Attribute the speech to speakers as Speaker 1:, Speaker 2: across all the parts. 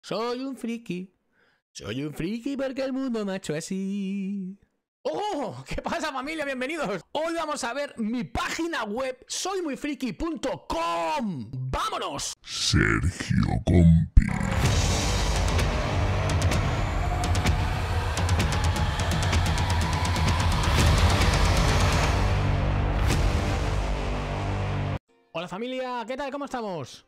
Speaker 1: Soy un friki. Soy un friki porque el mundo me ha hecho así. ¡Oh! ¿Qué pasa, familia? Bienvenidos. Hoy vamos a ver mi página web soymuyfriki.com. ¡Vámonos!
Speaker 2: Sergio Compi.
Speaker 1: Hola, familia. ¿Qué tal? ¿Cómo estamos?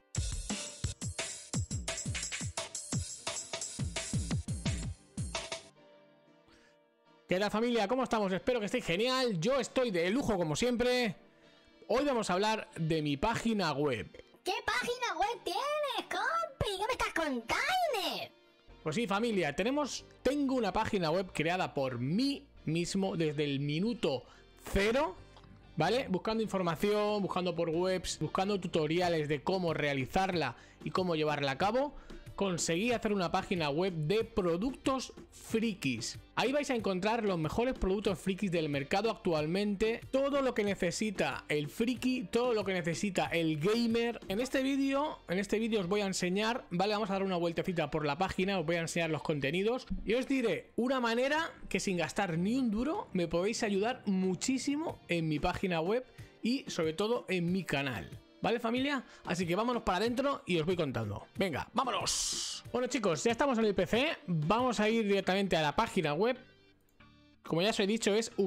Speaker 1: ¿Qué tal, familia? ¿Cómo estamos? Espero que estéis genial. Yo estoy de lujo como siempre. Hoy vamos a hablar de mi página web.
Speaker 3: ¿Qué página web tienes, compi? ¿Qué me estás contando?
Speaker 1: Pues sí, familia, tengo una página web creada por mí mismo desde el minuto cero, ¿vale? Buscando información, buscando por webs, buscando tutoriales de cómo realizarla y cómo llevarla a cabo. Conseguí hacer una página web de productos frikis. Ahí vais a encontrar los mejores productos frikis del mercado actualmente. Todo lo que necesita el friki, todo lo que necesita el gamer. En este vídeo os voy a enseñar, ¿vale? Vamos a dar una vueltecita por la página, os voy a enseñar los contenidos. Y os diré una manera que sin gastar ni un duro me podéis ayudar muchísimo en mi página web y sobre todo en mi canal. ¿Vale, familia? Así que vámonos para adentro y os voy contando. Venga, ¡vámonos! Bueno, chicos, ya estamos en el PC. Vamos a ir directamente a la página web. Como ya os he dicho, es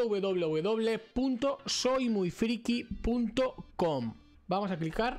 Speaker 1: www.soymuyfriki.com. Vamos a clicar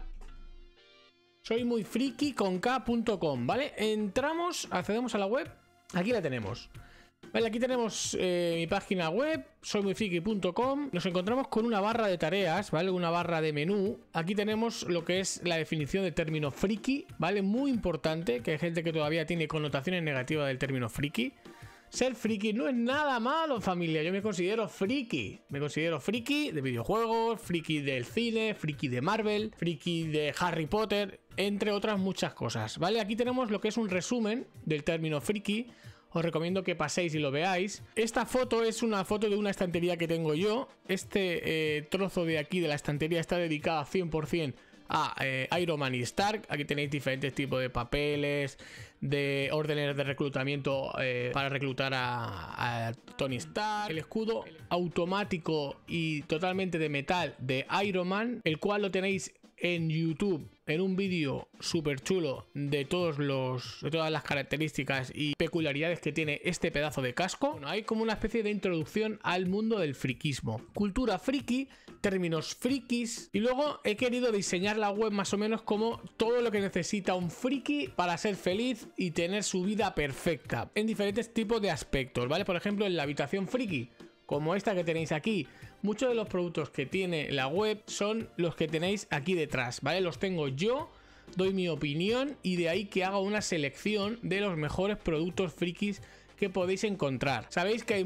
Speaker 1: soymuyfriki.com, ¿vale? Entramos, accedemos a la web. Aquí la tenemos. Vale, aquí tenemos mi página web, soymuyfriki.com. Nos encontramos con una barra de tareas, ¿vale? Una barra de menú. Aquí tenemos lo que es la definición del término friki, ¿vale? Muy importante, que hay gente que todavía tiene connotaciones negativas del término friki. Ser friki no es nada malo, familia. Yo me considero friki. Me considero friki de videojuegos, friki del cine, friki de Marvel, friki de Harry Potter, entre otras muchas cosas, ¿vale? Aquí tenemos lo que es un resumen del término friki. Os recomiendo que paséis y lo veáis. Esta foto es una foto de una estantería que tengo yo. Este trozo de aquí de la estantería está dedicado 100% a Iron Man y Stark. Aquí tenéis diferentes tipos de papeles, de órdenes de reclutamiento para reclutar a Tony Stark. El escudo automático y totalmente de metal de Iron Man, el cual lo tenéis en YouTube en un vídeo súper chulo de todas las características y peculiaridades que tiene este pedazo de casco. Bueno, hay como una especie de introducción al mundo del friquismo, cultura friki, términos frikis, y luego he querido diseñar la web más o menos como todo lo que necesita un friki para ser feliz y tener su vida perfecta en diferentes tipos de aspectos, ¿vale? Por ejemplo, en la habitación friki, como esta que tenéis aquí. Muchos de los productos que tiene la web son los que tenéis aquí detrás, ¿vale? Los tengo yo, doy mi opinión y de ahí que haga una selección de los mejores productos frikis que podéis encontrar. Sabéis que hay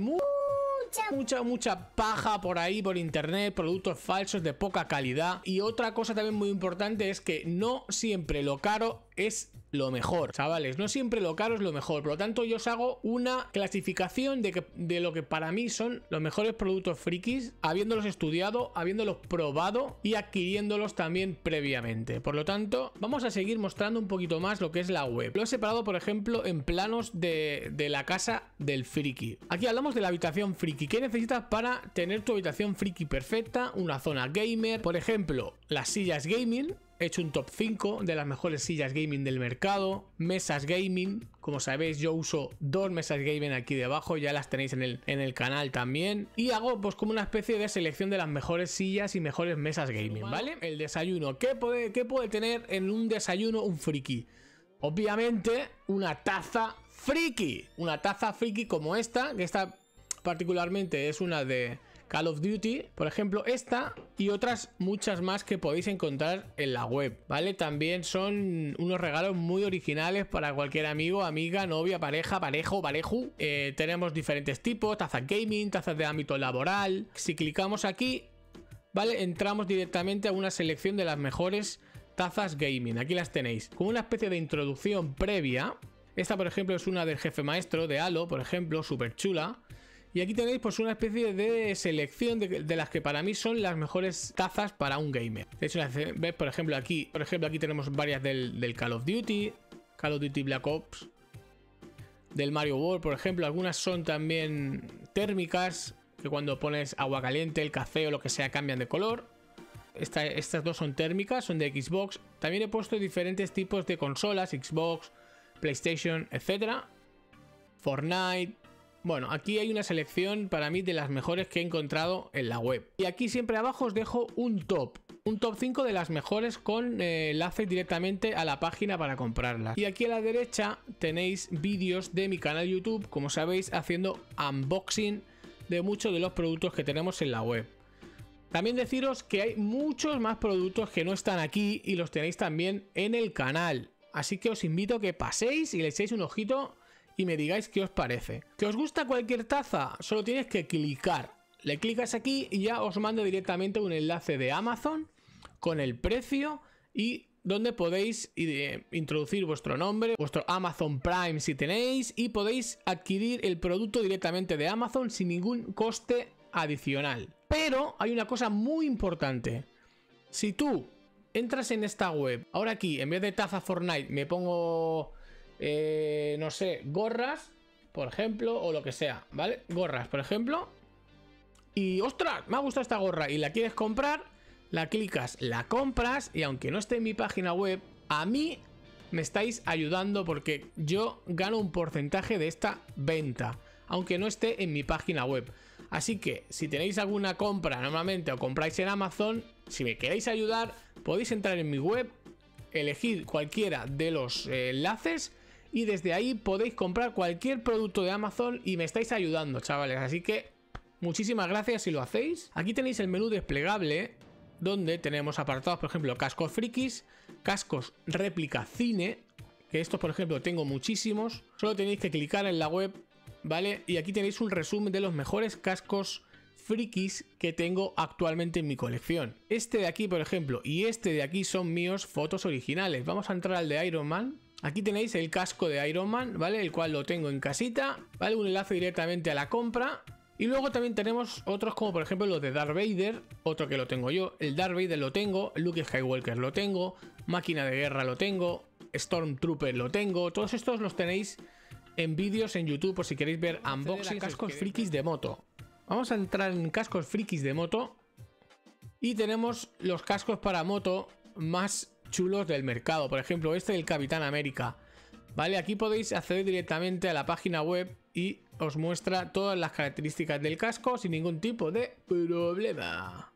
Speaker 1: mucha paja por ahí, por internet, productos falsos de poca calidad. Y otra cosa también muy importante es que no siempre lo caro es lo mejor, chavales, no siempre lo caro es lo mejor. Por lo tanto, yo os hago una clasificación de lo que para mí son los mejores productos frikis, habiéndolos estudiado, habiéndolos probado y adquiriéndolos también previamente. Por lo tanto, vamos a seguir mostrando un poquito más lo que es la web. Lo he separado, por ejemplo, en planos de la casa del friki. Aquí hablamos de la habitación friki. ¿Qué necesitas para tener tu habitación friki perfecta? Una zona gamer, por ejemplo, las sillas gaming. He hecho un top 5 de las mejores sillas gaming del mercado. Mesas gaming. Como sabéis, yo uso 2 mesas gaming aquí debajo. Ya las tenéis en el canal también. Y hago pues como una especie de selección de las mejores sillas y mejores mesas gaming, ¿vale? El desayuno. ¿Qué puede tener en un desayuno un friki? Obviamente, una taza friki. Una taza friki como esta. Que esta particularmente es una de Call of Duty, por ejemplo, esta y otras muchas más que podéis encontrar en la web, ¿vale? También son unos regalos muy originales para cualquier amigo, amiga, novia, pareja, parejo, pareju. Tenemos diferentes tipos, tazas gaming, tazas de ámbito laboral. Si clicamos aquí, ¿vale? Entramos directamente a una selección de las mejores tazas gaming. Aquí las tenéis, como una especie de introducción previa. Esta, por ejemplo, es una del jefe maestro de Halo, por ejemplo, súper chula. Y aquí tenéis pues una especie de selección de las que para mí son las mejores tazas para un gamer. De hecho, ¿ves? Por ejemplo aquí tenemos varias del Call of Duty, Call of Duty Black Ops, del Mario World, por ejemplo. Algunas son también térmicas, que cuando pones agua caliente, el café o lo que sea cambian de color. Estas dos son térmicas, son de Xbox. También he puesto diferentes tipos de consolas, Xbox, PlayStation, etcétera. Fortnite. Bueno, aquí hay una selección para mí de las mejores que he encontrado en la web. Y aquí siempre abajo os dejo un top 5 de las mejores con enlace directamente a la página para comprarlas. Y aquí a la derecha tenéis vídeos de mi canal YouTube, como sabéis, haciendo unboxing de muchos de los productos que tenemos en la web. También deciros que hay muchos más productos que no están aquí y los tenéis también en el canal. Así que os invito a que paséis y le echéis un ojito y me digáis qué os parece. ¿Que os gusta cualquier taza? Solo tienes que clicar. Le clicas aquí y ya os mando directamente un enlace de Amazon con el precio y donde podéis introducir vuestro nombre, vuestro Amazon Prime si tenéis, y podéis adquirir el producto directamente de Amazon sin ningún coste adicional. Pero hay una cosa muy importante. Si tú entras en esta web, ahora aquí en vez de taza Fortnite me pongo, no sé, gorras, por ejemplo, o lo que sea, ¿vale? Gorras, por ejemplo. Y ostras, me ha gustado esta gorra y la quieres comprar, la clicas, la compras y aunque no esté en mi página web, a mí me estáis ayudando porque yo gano un porcentaje de esta venta, aunque no esté en mi página web. Así que si tenéis alguna compra normalmente o compráis en Amazon, si me queréis ayudar, podéis entrar en mi web, elegir cualquiera de los enlaces y desde ahí podéis comprar cualquier producto de Amazon y me estáis ayudando, chavales. Así que muchísimas gracias si lo hacéis. Aquí tenéis el menú desplegable donde tenemos apartados, por ejemplo, cascos frikis, cascos réplica cine, que estos, por ejemplo, tengo muchísimos. Solo tenéis que clicar en la web, ¿vale? Y aquí tenéis un resumen de los mejores cascos frikis que tengo actualmente en mi colección. Este de aquí, por ejemplo, y este de aquí son míos, fotos originales. Vamos a entrar al de Iron Man. Aquí tenéis el casco de Iron Man, ¿vale? El cual lo tengo en casita, ¿vale? Un enlace directamente a la compra. Y luego también tenemos otros como por ejemplo los de Darth Vader, otro que lo tengo yo. El Darth Vader lo tengo, Luke Skywalker lo tengo, Máquina de Guerra lo tengo, Stormtrooper lo tengo. Todos estos los tenéis en vídeos en YouTube por si queréis ver unboxing. Cascos frikis de moto. Vamos a entrar en cascos frikis de moto. Y tenemos los cascos para moto más chulos del mercado. Por ejemplo, este del Capitán América. Vale, aquí podéis acceder directamente a la página web y os muestra todas las características del casco sin ningún tipo de problema.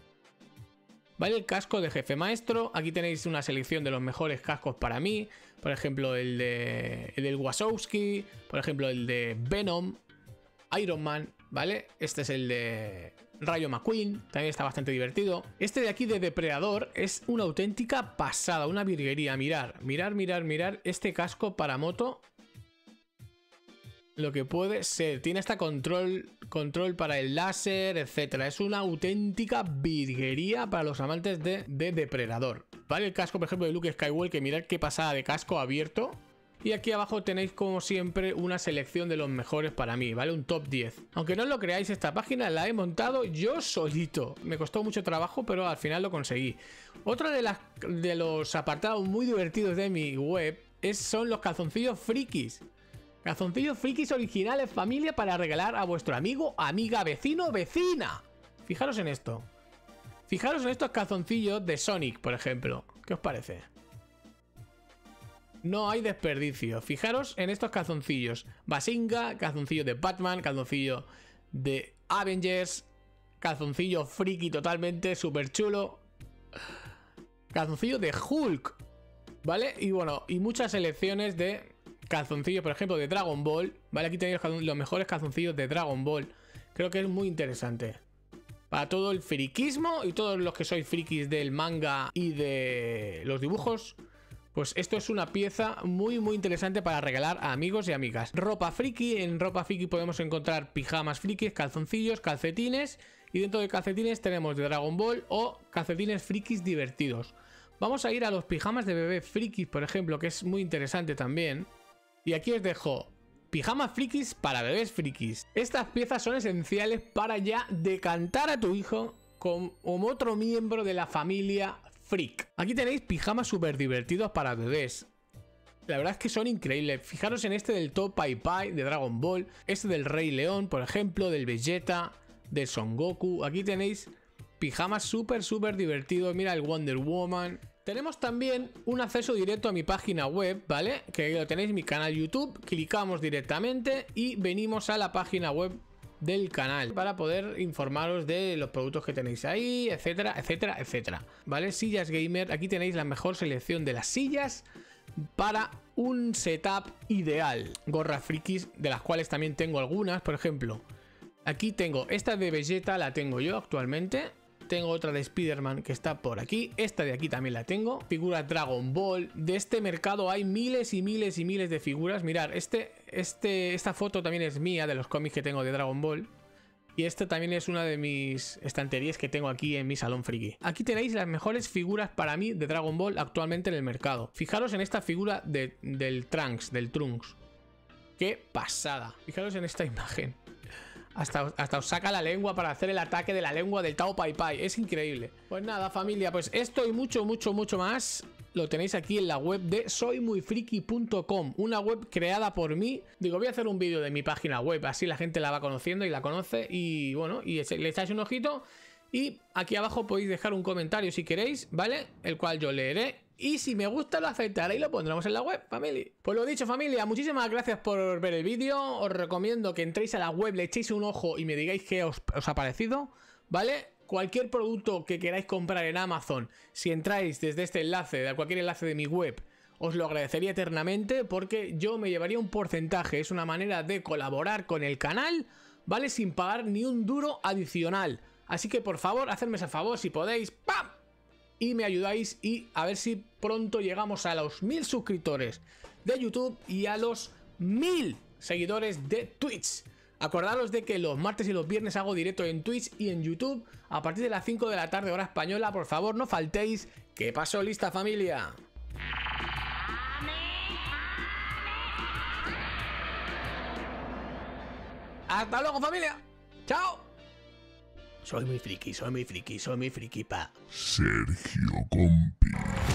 Speaker 1: Vale, el casco de jefe maestro. Aquí tenéis una selección de los mejores cascos para mí. Por ejemplo, el del Wazowski. Por ejemplo, el de Venom. Iron Man, ¿vale? Este es el de Rayo McQueen. También está bastante divertido. Este de aquí de Depredador es una auténtica pasada, una virguería. Mirar este casco para moto. Lo que puede ser. Tiene hasta control para el láser, etcétera. Es una auténtica virguería para los amantes de Depredador. Vale, el casco, por ejemplo, de Luke Skywalker. Mirad qué pasada de casco abierto. Y aquí abajo tenéis, como siempre, una selección de los mejores para mí, ¿vale? Un top 10. Aunque no os lo creáis, esta página la he montado yo solito. Me costó mucho trabajo, pero al final lo conseguí. Otro de los apartados muy divertidos de mi web son los calzoncillos frikis. Calzoncillos frikis originales, familia, para regalar a vuestro amigo, amiga, vecino, vecina. Fijaros en esto. Fijaros en estos calzoncillos de Sonic, por ejemplo. ¿Qué os parece? No hay desperdicio. Fijaros en estos calzoncillos. Basinga, calzoncillo de Batman, calzoncillo de Avengers, calzoncillo friki totalmente, súper chulo. Calzoncillo de Hulk, ¿vale? Y bueno, y muchas selecciones de calzoncillos, por ejemplo, de Dragon Ball, ¿vale? Aquí tenéis los mejores calzoncillos de Dragon Ball. Creo que es muy interesante para todo el friquismo y todos los que sois frikis del manga y de los dibujos. Pues esto es una pieza muy muy interesante para regalar a amigos y amigas. Ropa friki. En ropa friki podemos encontrar pijamas frikis, calzoncillos, calcetines. Y dentro de calcetines tenemos de Dragon Ball o calcetines frikis divertidos. Vamos a ir a los pijamas de bebé frikis, por ejemplo, que es muy interesante también. Y aquí os dejo pijamas frikis para bebés frikis. Estas piezas son esenciales para ya decantar a tu hijo como otro miembro de la familia freak. Aquí tenéis pijamas súper divertidos para bebés. La verdad es que son increíbles. Fijaros en este del Top Pai Pai de Dragon Ball, este del Rey León, por ejemplo, del Vegeta, del Son Goku. Aquí tenéis pijamas súper divertidos. Mira el Wonder Woman. Tenemos también un acceso directo a mi página web, ¿vale? Que lo tenéis en mi canal YouTube. Clicamos directamente y venimos a la página web del canal para poder informaros de los productos que tenéis ahí, etcétera, etcétera, etcétera. ¿Vale? Sillas Gamer. Aquí tenéis la mejor selección de las sillas para un setup ideal. Gorras frikis, de las cuales también tengo algunas. Por ejemplo, aquí tengo esta de Vegeta, la tengo yo actualmente. Tengo otra de Spider-Man que está por aquí. Esta de aquí también la tengo. Figuras Dragon Ball. De este mercado hay miles y miles y miles de figuras. Mirad, esta foto también es mía, de los cómics que tengo de Dragon Ball. Y esta también es una de mis estanterías que tengo aquí en mi salón friki. Aquí tenéis las mejores figuras para mí de Dragon Ball actualmente en el mercado. Fijaros en esta figura del Trunks. ¡Qué pasada! Fijaros en esta imagen. Hasta os saca la lengua para hacer el ataque de la lengua del Tao Pai Pai. Es increíble. Pues nada, familia, pues esto y mucho más lo tenéis aquí en la web de soymuyfriki.com. Una web creada por mí. Digo, voy a hacer un vídeo de mi página web, así la gente la va conociendo y la conoce. Y bueno, y le echáis un ojito. Y aquí abajo podéis dejar un comentario si queréis, ¿vale? El cual yo leeré. Y si me gusta lo aceptaré y lo pondremos en la web, familia. Pues lo dicho, familia, muchísimas gracias por ver el vídeo. Os recomiendo que entréis a la web, le echéis un ojo y me digáis qué os ha parecido, ¿vale? Cualquier producto que queráis comprar en Amazon, si entráis desde este enlace, de cualquier enlace de mi web, os lo agradecería eternamente porque yo me llevaría un porcentaje. Es una manera de colaborar con el canal, ¿vale? Sin pagar ni un duro adicional. Así que por favor, hacedme ese favor si podéis, ¡pam! Y me ayudáis y a ver si pronto llegamos a los 1000 suscriptores de YouTube y a los 1000 seguidores de Twitch. Acordaros de que los martes y los viernes hago directo en Twitch y en YouTube a partir de las 5 de la tarde hora española. Por favor, no faltéis. ¿Qué pasó, lista, familia? ¡Hasta luego, familia! ¡Chao! Soy muy friki, pa.
Speaker 2: Sergio Compi.